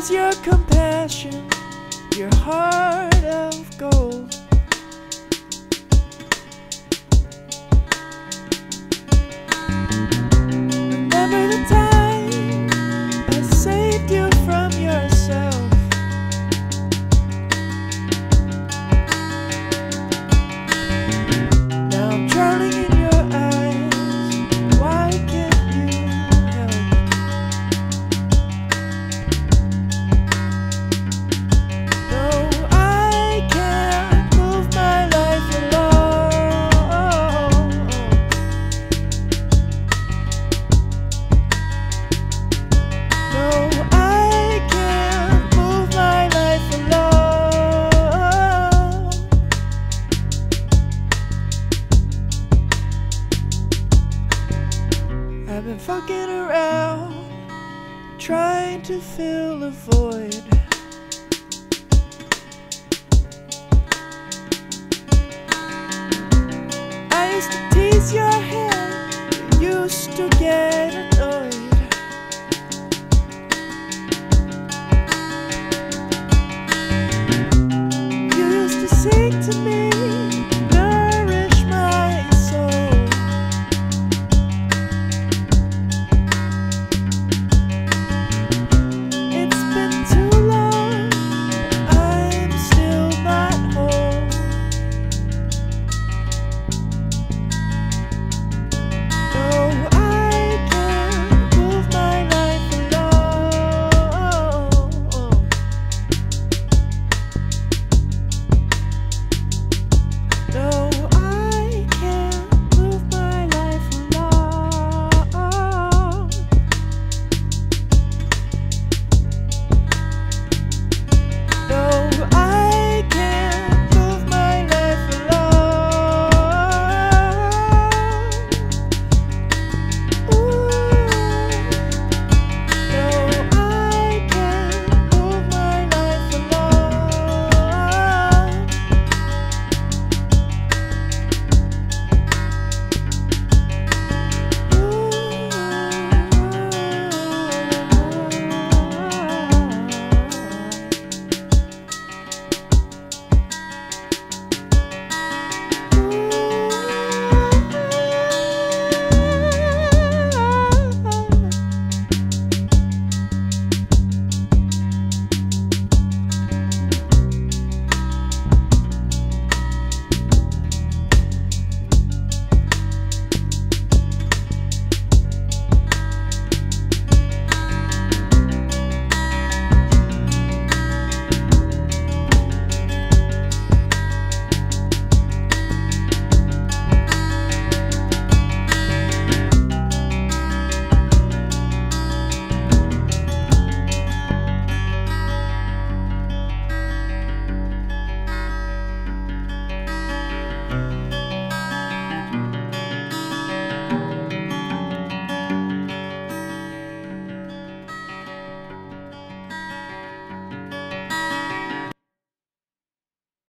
is your compassion, your heart of gold. Remember the time I saved you from yourself. Now I'm drowning in your eyes. Why can't you help? No, I can't move my life alone. No, I can't move my life alone. I've been fucking around, trying to fill a void. I used to tease your